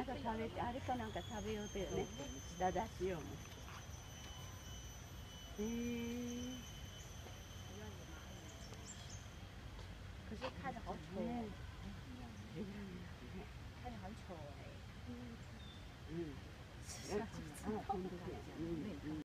なんか食べて、あれかなんか食べようとよね。下出しようも。 可是看着好丑哦，看着很丑哎。 嗯。 是啊，就知道。